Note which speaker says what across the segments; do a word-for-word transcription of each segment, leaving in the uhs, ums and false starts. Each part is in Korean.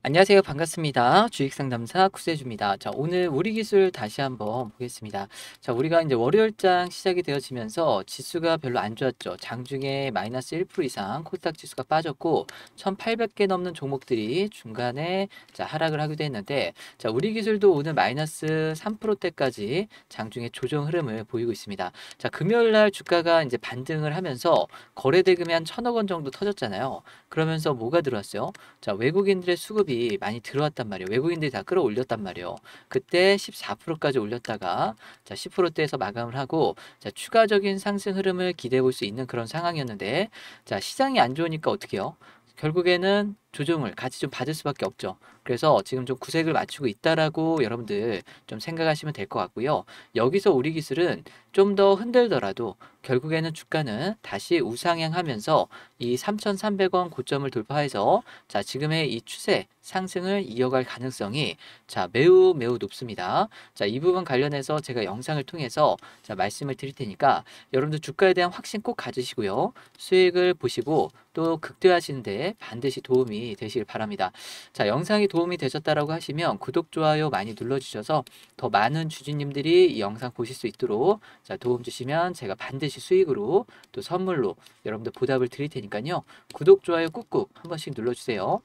Speaker 1: 안녕하세요. 반갑습니다. 주식상담사 구세주입니다. 자, 오늘 우리 기술 다시 한번 보겠습니다. 자, 우리가 이제 월요일장 시작이 되어지면서 지수가 별로 안 좋았죠. 장중에 마이너스 일 퍼센트 이상 코스닥 지수가 빠졌고 천팔백 개 넘는 종목들이 중간에 자, 하락을 하기도 했는데, 자, 우리 기술도 오늘 마이너스 삼 퍼센트대까지 장중에 조정 흐름을 보이고 있습니다. 자, 금요일 날 주가가 이제 반등을 하면서 거래 대금이 한 천억 원 정도 터졌잖아요. 그러면서 뭐가 들어왔어요? 자, 외국인들의 수급이 많이 들어왔단 말이에요. 외국인들이 다 끌어올렸단 말이에요. 그때 십사 퍼센트까지 올렸다가 자, 십 퍼센트대에서 마감을 하고 자, 추가적인 상승 흐름을 기대해 볼 수 있는 그런 상황이었는데 자, 시장이 안 좋으니까 어떻게 해요? 결국에는 조정을 같이 좀 받을 수밖에 없죠. 그래서 지금 좀 구색을 맞추고 있다라고 여러분들 좀 생각하시면 될 것 같고요. 여기서 우리 기술은 좀 더 흔들더라도 결국에는 주가는 다시 우상향하면서 이 삼천삼백 원 고점을 돌파해서 자, 지금의 이 추세 상승을 이어갈 가능성이 자, 매우 매우 높습니다. 자, 이 부분 관련해서 제가 영상을 통해서 자, 말씀을 드릴 테니까 여러분들 주가에 대한 확신 꼭 가지시고요. 수익을 보시고 또 극대화하시는데 반드시 도움이 되시길 바랍니다. 자, 영상이 도움이 되셨다라고 하시면 구독, 좋아요 많이 눌러주셔서 더 많은 주주님들이 이 영상 보실 수 있도록 자, 도움 주시면 제가 반드시 수익으로 또 선물로 여러분들 보답을 드릴 테니까요. 구독, 좋아요 꾹꾹 한 번씩 눌러주세요.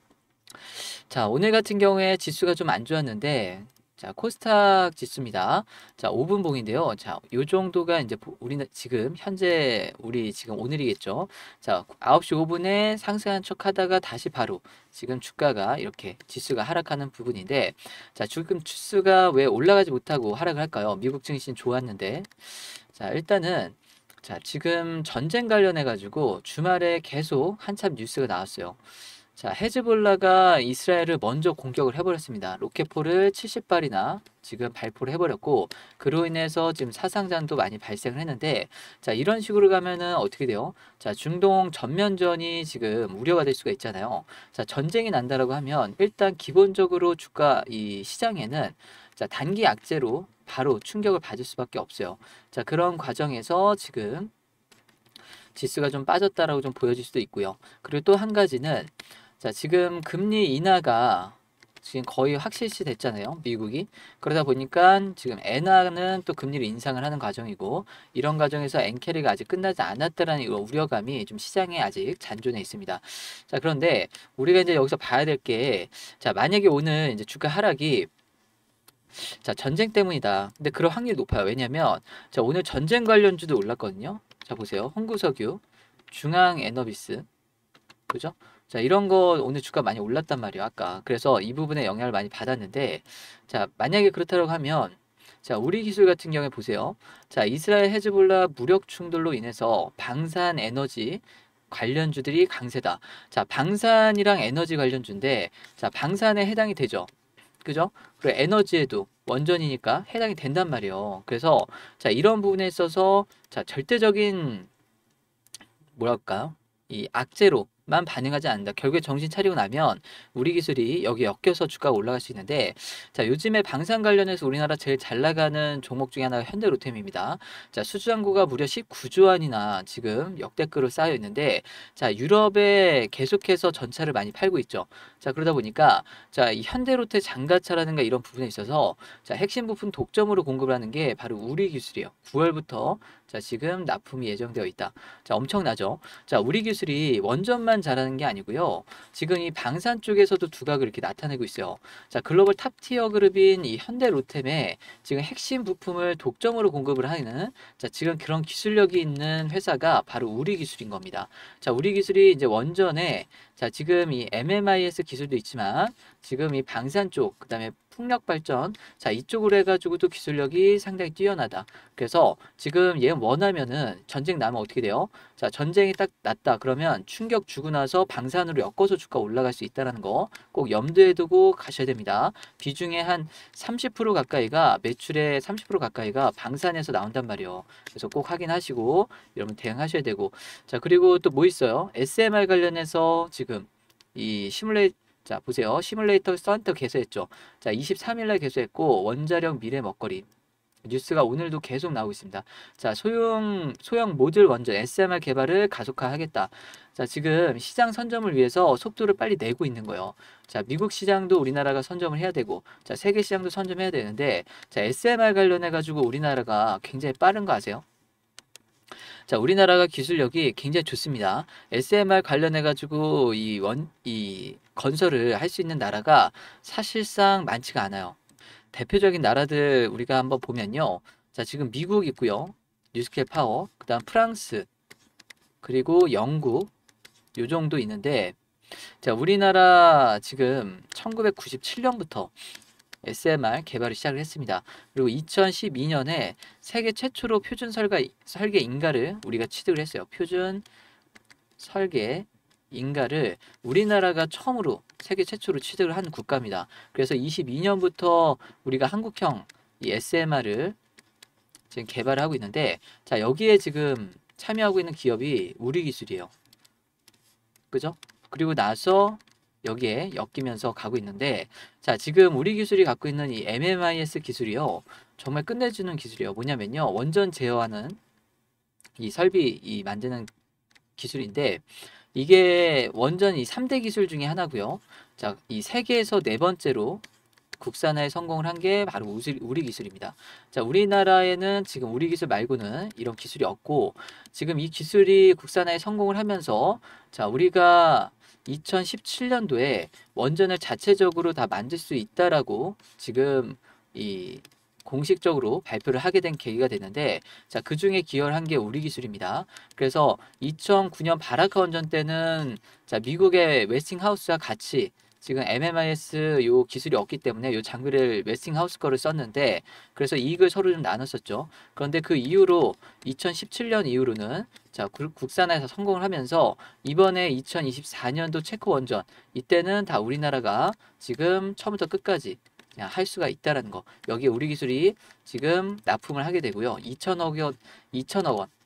Speaker 1: 자, 오늘 같은 경우에 지수가 좀 안 좋았는데, 자, 코스닥 지수입니다. 자, 오 분 봉인데요. 자, 요 정도가 이제 보- 우리는 지금 현재 우리 지금 오늘이겠죠. 자, 아홉 시 오 분에 상승한 척 하다가 다시 바로 지금 주가가 이렇게 지수가 하락하는 부분인데, 자, 지금 지수가 왜 올라가지 못하고 하락을 할까요? 미국 증시 좋았는데. 자, 일단은 자, 지금 전쟁 관련해 가지고 주말에 계속 한참 뉴스가 나왔어요. 자, 헤즈볼라가 이스라엘을 먼저 공격을 해버렸습니다. 로켓포를 칠십 발이나 지금 발포를 해버렸고, 그로 인해서 지금 사상자도 많이 발생을 했는데, 자, 이런 식으로 가면은 어떻게 돼요? 자, 중동 전면전이 지금 우려가 될 수가 있잖아요. 자, 전쟁이 난다라고 하면 일단 기본적으로 주가 이 시장에는 자, 단기 악재로 바로 충격을 받을 수밖에 없어요. 자, 그런 과정에서 지금 지수가 좀 빠졌다라고 좀 보여질 수도 있고요. 그리고 또 한 가지는 자, 지금 금리 인하가 지금 거의 확실시 됐잖아요. 미국이. 그러다 보니까 지금 엔화는 또 금리를 인상을 하는 과정이고 이런 과정에서 엔캐리가 아직 끝나지 않았다라는 이 우려감이 좀 시장에 아직 잔존해 있습니다. 자, 그런데 우리가 이제 여기서 봐야 될 게 자, 만약에 오늘 이제 주가 하락이 자, 전쟁 때문이다. 근데 그럴 확률이 높아요. 왜냐면 자, 오늘 전쟁 관련주도 올랐거든요. 자, 보세요. 홍구석유, 중앙에너비스, 그죠? 자, 이런 거 오늘 주가 많이 올랐단 말이에요, 아까. 그래서 이 부분에 영향을 많이 받았는데, 자, 만약에 그렇다고 하면, 자, 우리 기술 같은 경우에 보세요. 자, 이스라엘 헤즈볼라 무력 충돌로 인해서 방산 에너지 관련주들이 강세다. 자, 방산이랑 에너지 관련주인데, 자, 방산에 해당이 되죠. 그죠? 그리고 에너지에도 원전이니까 해당이 된단 말이에요. 그래서, 자, 이런 부분에 있어서, 자, 절대적인 뭐랄까요? 이 악재로만 반응하지 않는다. 결국에 정신 차리고 나면 우리 기술이 여기 엮여서 주가가 올라갈 수 있는데 자, 요즘에 방산 관련해서 우리나라 제일 잘 나가는 종목 중에 하나가 현대로템입니다. 자, 수주잔고가 무려 십구 조 원이나 지금 역대급으로 쌓여 있는데 자, 유럽에 계속해서 전차를 많이 팔고 있죠. 자, 그러다 보니까 자, 이 현대로템 장가차라든가 이런 부분에 있어서 자, 핵심 부품 독점으로 공급을 하는 게 바로 우리 기술이에요. 구월부터 자, 지금 납품이 예정되어 있다. 자, 엄청나죠? 자, 우리 기술이 원전만 잘하는 게 아니고요. 지금 이 방산 쪽에서도 두각을 이렇게 나타내고 있어요. 자, 글로벌 탑티어 그룹인 이 현대로템에 지금 핵심 부품을 독점으로 공급을 하는 자, 지금 그런 기술력이 있는 회사가 바로 우리 기술인 겁니다. 자, 우리 기술이 이제 원전에 자, 지금 이 엠엠아이에스 기술도 있지만 지금 이 방산 쪽, 그다음에 풍력 발전, 자, 이쪽으로 해가지고도 기술력이 상당히 뛰어나다. 그래서 지금 얘 원하면은 전쟁 나면 어떻게 돼요? 자, 전쟁이 딱 났다. 그러면 충격 주고 나서 방산으로 엮어서 주가 올라갈 수 있다는 거 꼭 염두에 두고 가셔야 됩니다. 비중의 한 삼십 퍼센트 가까이가 매출의 삼십 퍼센트 가까이가 방산에서 나온단 말이에요. 그래서 꼭 확인하시고 여러분 대응하셔야 되고. 자, 그리고 또 뭐 있어요? 에스엠알 관련해서 지금 이 시뮬레이 자, 보세요. 시뮬레이터 센터 개소했죠. 자, 이십삼 일 날 개소했고 원자력 미래 먹거리 뉴스가 오늘도 계속 나오고 있습니다. 자, 소형, 소형 모듈 원전 에스엠알 개발을 가속화하겠다. 자, 지금 시장 선점을 위해서 속도를 빨리 내고 있는 거예요. 자, 미국 시장도 우리나라가 선점을 해야 되고, 자, 세계 시장도 선점해야 되는데, 자, 에스엠알 관련해가지고 우리나라가 굉장히 빠른 거 아세요? 자, 우리나라가 기술력이 굉장히 좋습니다. 에스엠알 관련해가지고 이 원, 이 건설을 할 수 있는 나라가 사실상 많지가 않아요. 대표적인 나라들 우리가 한번 보면요. 자, 지금 미국 있고요. 뉴스케일 파워, 그 다음 프랑스, 그리고 영국, 요 정도 있는데, 자, 우리나라 지금 천구백구십칠 년부터 에스엠알 개발을 시작을 했습니다. 그리고 이천십이 년에 세계 최초로 표준 설가, 설계 인가를 우리가 취득을 했어요. 표준 설계 인가를 우리나라가 처음으로 세계 최초로 취득을 한 국가입니다. 그래서 이십이 년부터 우리가 한국형 이 에스엠알을 지금 개발하고 있는데, 자, 여기에 지금 참여하고 있는 기업이 우리기술이에요. 그죠? 그리고 나서 여기에 엮이면서 가고 있는데, 자, 지금 우리 기술이 갖고 있는 이 엠엠아이에스 기술이요, 정말 끝내주는 기술이에요. 뭐냐면요, 원전 제어하는 이 설비 이 만드는 기술인데, 이게 원전 이 삼 대 기술 중에 하나고요. 자, 이 세계에서 네 번째로 국산화에 성공을 한 게 바로 우리 기술입니다. 자, 우리나라에는 지금 우리 기술 말고는 이런 기술이 없고, 지금 이 기술이 국산화에 성공을 하면서, 자, 우리가 이천십칠 년도에 원전을 자체적으로 다 만들 수 있다라고 지금 이 공식적으로 발표를 하게 된 계기가 됐는데, 자, 그 중에 기여를 한 게 우리 기술입니다. 그래서 이천구 년 바라카 원전 때는, 자, 미국의 웨스팅하우스와 같이 지금 엠엠아이에스 요 기술이 없기 때문에 요 장비를 웨스팅하우스 거를 썼는데, 그래서 이익을 서로 좀 나눴었죠. 그런데 그 이후로 이천십칠 년 이후로는, 자, 국산화에서 성공을 하면서 이번에 이천이십사 년도 체코 원전, 이때는 다 우리나라가 지금 처음부터 끝까지 그냥 할 수가 있다라는 거. 여기에 우리 기술이 지금 납품을 하게 되고요. 이천억 원, 이천억 원.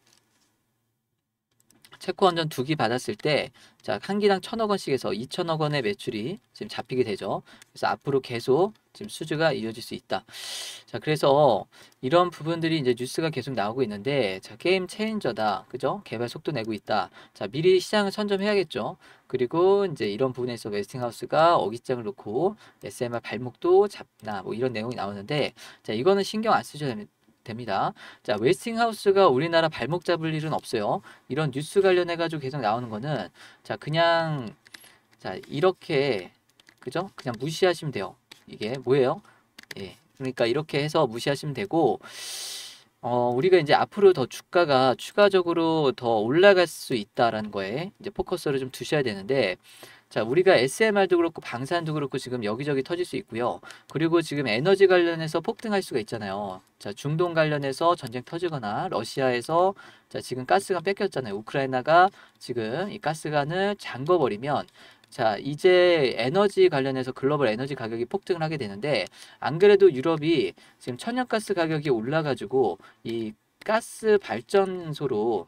Speaker 1: 체코 원전 두 기 받았을 때, 자, 한 기당 천억 원씩에서 이천억 원의 매출이 지금 잡히게 되죠. 그래서 앞으로 계속 지금 수주가 이어질 수 있다. 자, 그래서 이런 부분들이 이제 뉴스가 계속 나오고 있는데, 자, 게임 체인저다. 그죠? 개발 속도 내고 있다. 자, 미리 시장을 선점해야겠죠. 그리고 이제 이런 부분에서 웨스팅하우스가 어깃장을 놓고 에스엠알 발목도 잡나, 뭐 이런 내용이 나오는데, 자, 이거는 신경 안 쓰셔도 됩니다. 됩니다. 자, 웨스팅하우스가 우리나라 발목 잡을 일은 없어요. 이런 뉴스 관련해 가지고 계속 나오는 거는, 자, 그냥, 자, 이렇게, 그죠? 그냥 무시하시면 돼요. 이게 뭐예요? 예. 그러니까 이렇게 해서 무시하시면 되고, 어, 우리가 이제 앞으로 더 주가가 추가적으로 더 올라갈 수 있다라는 거에 이제 포커스를 좀 두셔야 되는데, 자, 우리가 에스엠알도 그렇고 방산도 그렇고 지금 여기저기 터질 수 있고요. 그리고 지금 에너지 관련해서 폭등할 수가 있잖아요. 자, 중동 관련해서 전쟁 터지거나 러시아에서, 자, 지금 가스가 뺏겼잖아요. 우크라이나가 지금 이 가스관을 잠궈버리면, 자, 이제 에너지 관련해서 글로벌 에너지 가격이 폭등을 하게 되는데, 안 그래도 유럽이 지금 천연가스 가격이 올라가지고 이 가스 발전소로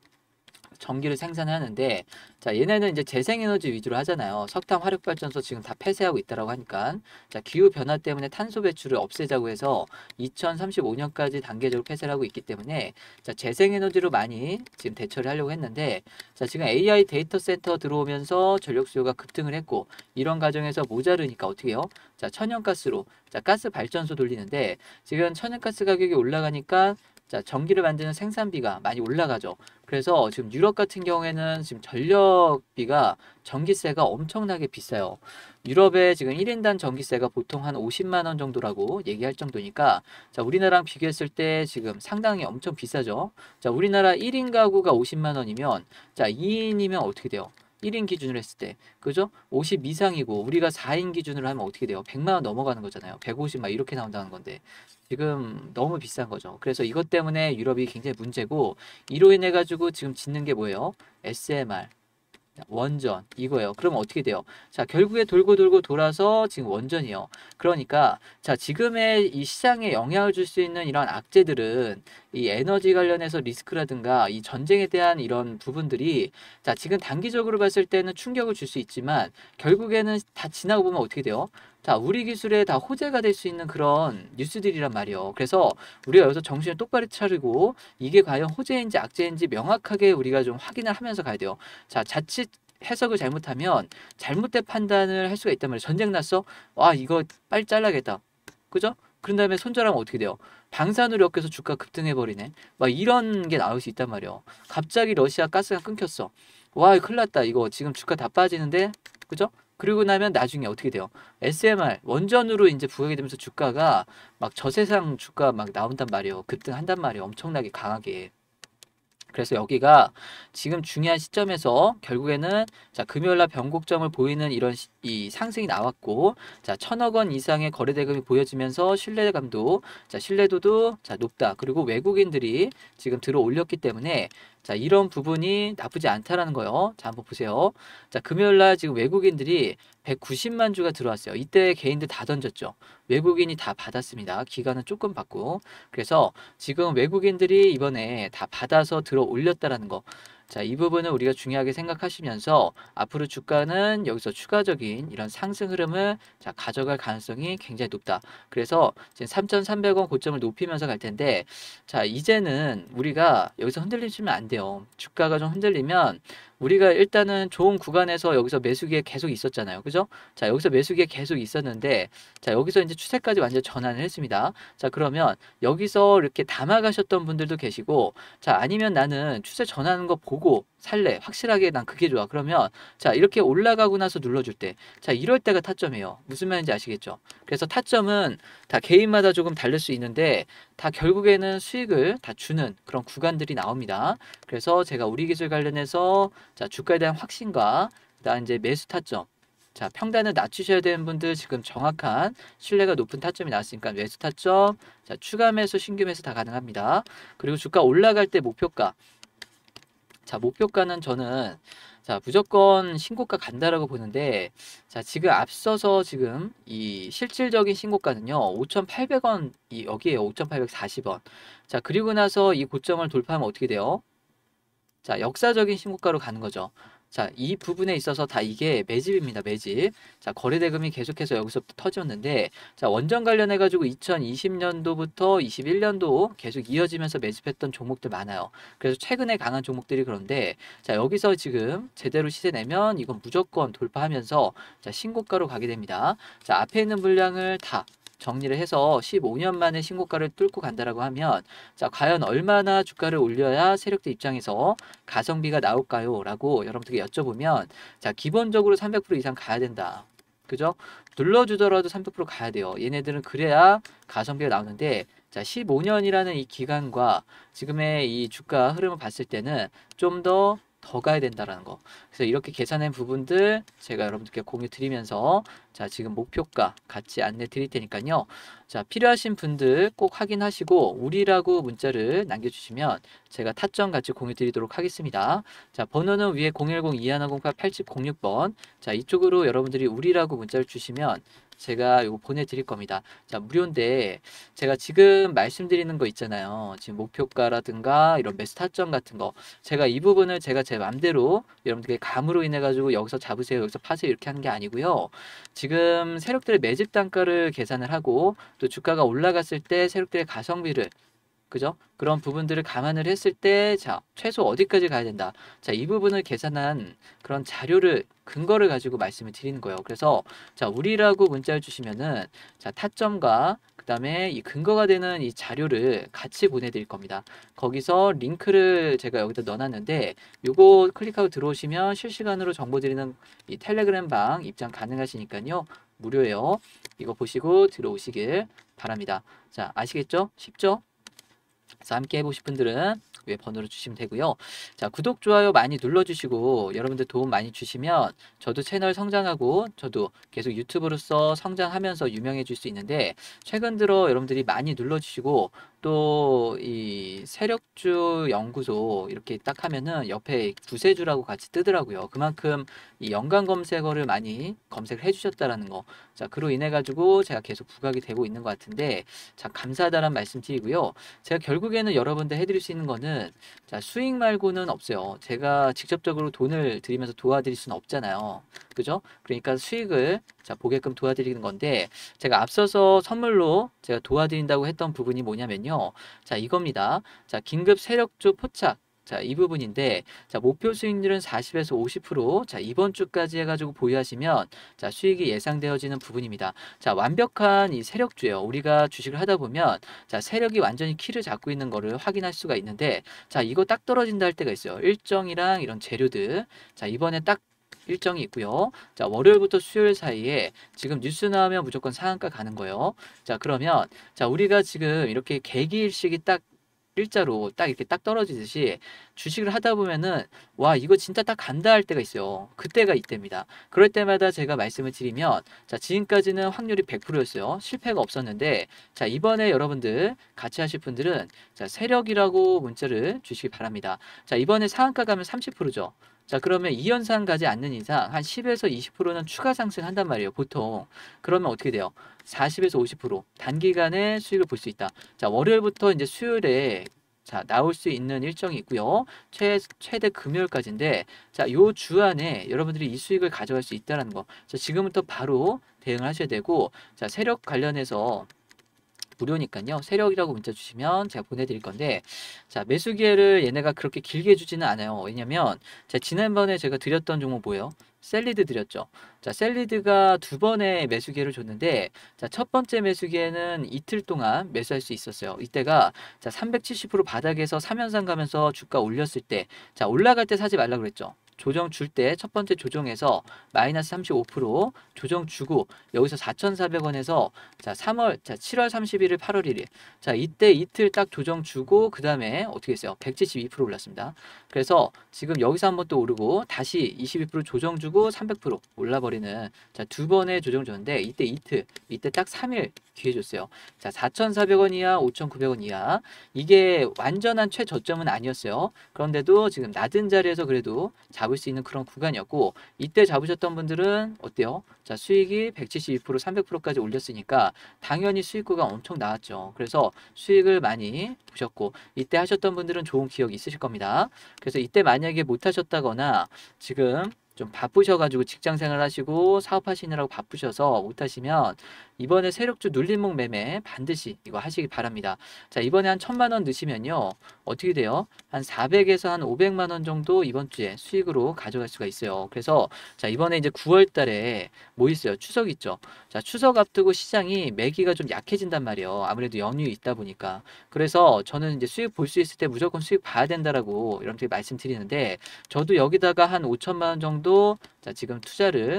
Speaker 1: 전기를 생산하는데, 자, 얘네는 이제 재생에너지 위주로 하잖아요. 석탄 화력발전소 지금 다 폐쇄하고 있다라고 하니까, 자, 기후 변화 때문에 탄소 배출을 없애자고 해서 이천삼십오 년까지 단계적으로 폐쇄를 하고 있기 때문에, 자, 재생에너지로 많이 지금 대처를 하려고 했는데, 자, 지금 에이아이 데이터 센터 들어오면서 전력 수요가 급등을 했고, 이런 과정에서 모자르니까 어떻게 해요? 자, 천연가스로, 자, 가스 발전소 돌리는데, 지금 천연가스 가격이 올라가니까, 자, 전기를 만드는 생산비가 많이 올라가죠. 그래서 지금 유럽 같은 경우에는 지금 전력비가, 전기세가 엄청나게 비싸요. 유럽의 지금 일 인당 전기세가 보통 한 오십만 원 정도라고 얘기할 정도니까, 자, 우리나라랑 비교했을 때 지금 상당히 엄청 비싸죠. 자, 우리나라 일 인 가구가 오십만 원이면, 자, 이 인이면 어떻게 돼요? 일 인 기준으로 했을 때, 그죠? 오십 이상이고 우리가 사 인 기준으로 하면 어떻게 돼요? 백만 원 넘어가는 거잖아요. 백오십 막 이렇게 나온다는 건데, 지금 너무 비싼 거죠. 그래서 이것 때문에 유럽이 굉장히 문제고, 이로 인해 가지고 지금 짓는 게 뭐예요? 에스엠알, 원전, 이거예요. 그러면 어떻게 돼요? 자, 결국에 돌고 돌고 돌아서 지금 원전이요. 그러니까, 자, 지금의 이 시장에 영향을 줄 수 있는 이런 악재들은 이 에너지 관련해서 리스크라든가 이 전쟁에 대한 이런 부분들이, 자, 지금 단기적으로 봤을 때는 충격을 줄 수 있지만 결국에는 다 지나고 보면 어떻게 돼요? 다 우리 기술에 다 호재가 될 수 있는 그런 뉴스들이란 말이에요. 그래서 우리가 여기서 정신을 똑바로 차리고 이게 과연 호재인지 악재인지 명확하게 우리가 좀 확인을 하면서 가야 돼요. 자, 자칫 해석을 잘못하면 잘못된 판단을 할 수가 있단 말이에요. 전쟁 났어? 와, 이거 빨리 잘라야겠다. 그죠? 그런 다음에 손절하면 어떻게 돼요? 방사능이 엮여서 주가 급등해버리네. 막 이런 게 나올 수 있단 말이에요. 갑자기 러시아 가스가 끊겼어. 와, 큰일 났다. 이거 지금 주가 다 빠지는데? 그죠? 그리고 나면 나중에 어떻게 돼요? 에스엠알, 원전으로 이제 부각이 되면서 주가가 막 저세상 주가 막 나온단 말이에요. 급등한단 말이에요. 엄청나게 강하게. 그래서 여기가 지금 중요한 시점에서 결국에는 자 금요일날 변곡점을 보이는 이런 시, 이 상승이 나왔고 자 천억 원 이상의 거래 대금이 보여지면서 신뢰감도 자 신뢰도도 자 높다. 그리고 외국인들이 지금 들어 올렸기 때문에 자 이런 부분이 나쁘지 않다라는 거예요. 자 한번 보세요. 자 금요일날 지금 외국인들이 백구십만 주가 들어왔어요. 이때 개인들 다 던졌죠. 외국인이 다 받았습니다. 기간은 조금 받고 그래서 지금 외국인들이 이번에 다 받아서 들어 올렸다라는 거. 자, 이 부분을 우리가 중요하게 생각하시면서 앞으로 주가는 여기서 추가적인 이런 상승 흐름을 자, 가져갈 가능성이 굉장히 높다. 그래서 지금 삼천삼백 원 고점을 높이면서 갈 텐데 자, 이제는 우리가 여기서 흔들리시면 안 돼요. 주가가 좀 흔들리면 우리가 일단은 좋은 구간에서 여기서 매수기에 계속 있었잖아요. 그죠? 자, 여기서 매수기에 계속 있었는데 자, 여기서 이제 추세까지 완전 전환을 했습니다. 자, 그러면 여기서 이렇게 담아가셨던 분들도 계시고 자, 아니면 나는 추세 전하는 거 보고 살래. 확실하게 난 그게 좋아. 그러면 자, 이렇게 올라가고 나서 눌러줄 때 자, 이럴 때가 타점이에요. 무슨 말인지 아시겠죠? 그래서 타점은 다 개인마다 조금 다를 수 있는데 다 결국에는 수익을 다 주는 그런 구간들이 나옵니다. 그래서 제가 우리 기술 관련해서 자, 주가에 대한 확신과 그다음 이제 매수 타점 자, 평단을 낮추셔야 되는 분들 지금 정확한 신뢰가 높은 타점이 나왔으니까 매수 타점, 자, 추가 매수, 신규 매수 다 가능합니다. 그리고 주가 올라갈 때 목표가 자, 목표가는 저는 자, 무조건 신고가 간다라고 보는데 자, 지금 앞서서 지금 이 실질적인 신고가는요. 오천팔백 원 이 여기에요. 오천팔백사십 원. 자, 그리고 나서 이 고점을 돌파하면 어떻게 돼요? 자, 역사적인 신고가로 가는 거죠. 자, 이 부분에 있어서 다 이게 매집입니다. 매집. 자, 거래 대금이 계속해서 여기서부터 터졌는데 자, 원전 관련해 가지고 이천이십 년도부터 이십일 년도 계속 이어지면서 매집했던 종목들 많아요. 그래서 최근에 강한 종목들이 그런데 자, 여기서 지금 제대로 시세 내면 이건 무조건 돌파하면서 자, 신고가로 가게 됩니다. 자, 앞에 있는 물량을 다 정리를 해서 십오 년 만에 신고가를 뚫고 간다라고 하면 자, 과연 얼마나 주가를 올려야 세력들 입장에서 가성비가 나올까요? 라고 여러분들께 여쭤보면 자, 기본적으로 삼백 퍼센트 이상 가야 된다. 그죠? 눌러주더라도 삼백 퍼센트 가야 돼요. 얘네들은 그래야 가성비가 나오는데 자, 십오 년이라는 이 기간과 지금의 이 주가 흐름을 봤을 때는 좀 더 더 가야 된다라는 거. 그래서 이렇게 계산한 부분들 제가 여러분들께 공유 드리면서 자, 지금 목표가 같이 안내 드릴 테니까요. 자, 필요하신 분들 꼭 확인하시고 우리라고 문자를 남겨주시면 제가 타점 같이 공유 드리도록 하겠습니다. 자, 번호는 위에 공일공 이일공팔 팔칠공육 번. 자, 이쪽으로 여러분들이 우리라고 문자를 주시면 제가 이거 보내드릴 겁니다. 자, 무료인데 제가 지금 말씀드리는 거 있잖아요. 지금 목표가라든가 이런 매수 타점 같은 거 제가 이 부분을 제가 제 맘대로 여러분들께 감으로 인해 가지고 여기서 잡으세요, 여기서 파세요 이렇게 하는 게 아니고요. 지금 세력들의 매집 단가를 계산을 하고 또 주가가 올라갔을 때 세력들의 가성비를 그죠? 그런 부분들을 감안을 했을 때, 자, 최소 어디까지 가야 된다. 자, 이 부분을 계산한 그런 자료를, 근거를 가지고 말씀을 드리는 거예요. 그래서, 자, 우리라고 문자를 주시면은, 자, 타점과 그 다음에 이 근거가 되는 이 자료를 같이 보내드릴 겁니다. 거기서 링크를 제가 여기다 넣어놨는데, 요거 클릭하고 들어오시면 실시간으로 정보 드리는 이 텔레그램 방 입장 가능하시니까요. 무료예요. 이거 보시고 들어오시길 바랍니다. 자, 아시겠죠? 쉽죠? 그래서 함께 해보실 분들은 위에 번호로 주시면 되고요. 자, 구독, 좋아요 많이 눌러주시고 여러분들 도움 많이 주시면 저도 채널 성장하고 저도 계속 유튜브로서 성장하면서 유명해질 수 있는데 최근 들어 여러분들이 많이 눌러주시고 또 이 세력주 연구소 이렇게 딱 하면은 옆에 구세주라고 같이 뜨더라고요. 그만큼 이 연관 검색어를 많이 검색을 해주셨다라는 거. 자, 그로 인해 가지고 제가 계속 부각이 되고 있는 것 같은데 참 감사하다는 말씀 드리고요. 제가 결국에는 여러분들 해드릴 수 있는 거는 자, 수익 말고는 없어요. 제가 직접적으로 돈을 드리면서 도와드릴 수는 없잖아요. 그죠? 그러니까 수익을 자, 보게끔 도와드리는 건데, 제가 앞서서 선물로 제가 도와드린다고 했던 부분이 뭐냐면요. 자, 이겁니다. 자, 긴급 세력주 포착. 자, 이 부분인데, 자, 목표 수익률은 사십에서 오십 퍼센트, 자, 이번 주까지 해가지고 보유하시면, 자, 수익이 예상되어지는 부분입니다. 자, 완벽한 이 세력주예요. 우리가 주식을 하다 보면, 자, 세력이 완전히 키를 잡고 있는 거를 확인할 수가 있는데, 자, 이거 딱 떨어진다 할 때가 있어요. 일정이랑 이런 재료들. 자, 이번에 딱 일정이 있고요. 자, 월요일부터 수요일 사이에 지금 뉴스 나오면 무조건 상한가 가는 거예요. 자, 그러면, 자, 우리가 지금 이렇게 개기일식이 딱 일자로 딱 이렇게 딱 떨어지듯이 주식을 하다 보면은 와 이거 진짜 딱 간다 할 때가 있어요. 그때가 이때입니다. 그럴 때마다 제가 말씀을 드리면 자 지금까지는 확률이 백 퍼센트였어요. 실패가 없었는데 자 이번에 여러분들 같이 하실 분들은 자 세력이라고 문자를 주시기 바랍니다. 자 이번에 상한가 가면 삼십 퍼센트죠. 자 그러면 이 현상 가지 않는 이상 한 십에서 이십 퍼센트는 추가 상승한단 말이에요. 보통. 그러면 어떻게 돼요? 사십에서 오십 퍼센트 단기간에 수익을 볼 수 있다. 자 월요일부터 이제 수요일에 자 나올 수 있는 일정이 있고요. 최, 최대 금요일까지인데 자 요 주 안에 여러분들이 이 수익을 가져갈 수 있다는 거. 자 지금부터 바로 대응을 하셔야 되고 자 세력 관련해서 무료니까요. 세력이라고 문자 주시면 제가 보내드릴 건데 자 매수 기회를 얘네가 그렇게 길게 주지는 않아요. 왜냐면 자 지난번에 제가 드렸던 종목 뭐예요? 셀리드 드렸죠. 자 셀리드가 두 번의 매수 기회를 줬는데 자 첫 번째 매수 기회는 이틀 동안 매수할 수 있었어요. 이때가 자 삼백칠십 퍼센트 바닥에서 삼 연상 가면서 주가 올렸을 때 자 올라갈 때 사지 말라 그랬죠. 조정 줄 때 첫 번째 조정에서 마이너스 삼십오 퍼센트 조정 주고 여기서 사천사백 원에서 자 삼월 자 칠월 삼십일일 팔월 일일 자 이때 이틀 딱 조정 주고 그 다음에 어떻게 했어요? 백칠십이 퍼센트 올랐습니다. 그래서 지금 여기서 한번 또 오르고 다시 이십이 퍼센트 조정 주고 삼백 퍼센트 올라버리는 자 두 번의 조정 줬는데 이때 이틀 이때 딱 삼 일 기회 줬어요. 자 사천사백 원 이하 오천구백 원 이하 이게 완전한 최저점은 아니었어요. 그런데도 지금 낮은 자리에서 그래도 잡을 수 있는 그런 구간이었고 이때 잡으셨던 분들은 어때요? 자 수익이 백칠십이 퍼센트 삼백 퍼센트까지 올렸으니까 당연히 수익구가 엄청 나왔죠. 그래서 수익을 많이 보셨고 이때 하셨던 분들은 좋은 기억이 있으실 겁니다. 그래서 이때 만약에 못 하셨다거나 지금 좀 바쁘셔가지고 직장생활 하시고 사업하시느라고 바쁘셔서 못하시면 이번에 세력주 눌림목 매매 반드시 이거 하시기 바랍니다. 자 이번에 한 천만 원 넣으시면요 어떻게 돼요? 한 사백에서 한 오백만 원 정도 이번 주에 수익으로 가져갈 수가 있어요. 그래서 자 이번에 이제 구월 달에 뭐 있어요? 추석 있죠. 자 추석 앞두고 시장이 매기가 좀 약해진단 말이에요. 아무래도 연휴 있다 보니까. 그래서 저는 이제 수익 볼 수 있을 때 무조건 수익 봐야 된다라고 여러분들이 말씀드리는데 저도 여기다가 한 오천만 원 정도 자 지금 투자를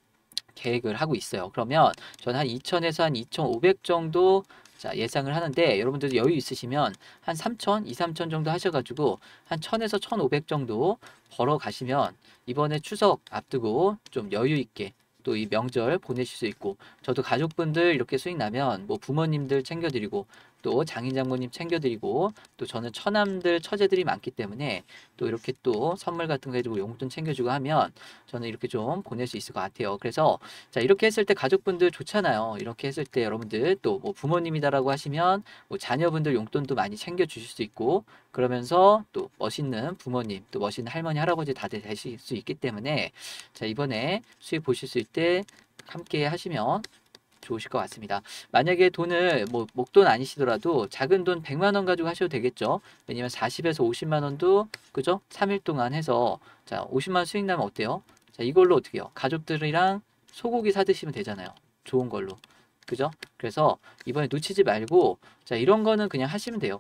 Speaker 1: 계획을 하고 있어요. 그러면 저는 한 이천에서 한 이천오백 정도 자 예상을 하는데 여러분들도 여유 있으시면 한 삼천, 이, 삼천 정도 하셔가지고 한 천에서 천오백 정도 벌어 가시면 이번에 추석 앞두고 좀 여유 있게 또 이 명절 보내실 수 있고 저도 가족분들 이렇게 수익 나면 뭐 부모님들 챙겨드리고 또 장인 장모님 챙겨드리고 또 저는 처남들 처제들이 많기 때문에 또 이렇게 또 선물 같은 거 해주고 용돈 챙겨주고 하면 저는 이렇게 좀 보낼 수 있을 것 같아요. 그래서 자 이렇게 했을 때 가족분들 좋잖아요. 이렇게 했을 때 여러분들 또 뭐 부모님이다라고 하시면 뭐 자녀분들 용돈도 많이 챙겨주실 수 있고 그러면서 또 멋있는 부모님 또 멋있는 할머니 할아버지 다들 되실 수 있기 때문에 자 이번에 수익 보실 수 있을 때 함께 하시면 좋으실 것 같습니다. 만약에 돈을 뭐 목돈 아니시더라도 작은 돈 백만 원 가지고 하셔도 되겠죠. 왜냐면 사십에서 오십만 원도 그죠? 삼 일 동안 해서 자 오십만 원 수익 나면 어때요? 자 이걸로 어떻게 해요? 가족들이랑 소고기 사 드시면 되잖아요. 좋은 걸로. 그죠? 그래서 이번에 놓치지 말고 자 이런 거는 그냥 하시면 돼요.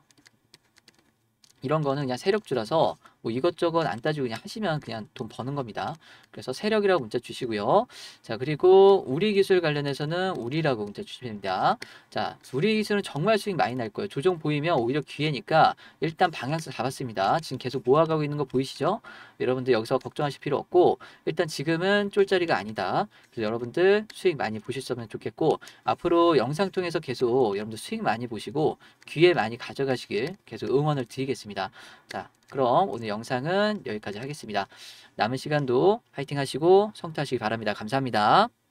Speaker 1: 이런 거는 그냥 세력주라서 뭐 이것저것 안 따지고 그냥 하시면 그냥 돈 버는 겁니다. 그래서 세력이라고 문자 주시고요. 자 그리고 우리 기술 관련해서는 우리라고 문자 주시면 됩니다. 자 우리 기술은 정말 수익 많이 날 거예요. 조정 보이면 오히려 기회니까 일단 방향성 잡았습니다. 지금 계속 모아가고 있는 거 보이시죠? 여러분들 여기서 걱정하실 필요 없고 일단 지금은 쫄자리가 아니다. 그래서 여러분들 수익 많이 보셨으면 좋겠고 앞으로 영상 통해서 계속 여러분들 수익 많이 보시고 기회 많이 가져가시길 계속 응원을 드리겠습니다. 자 그럼 오늘 영상은 여기까지 하겠습니다. 남은 시간도 파이팅 하시고 성투하시기 바랍니다. 감사합니다.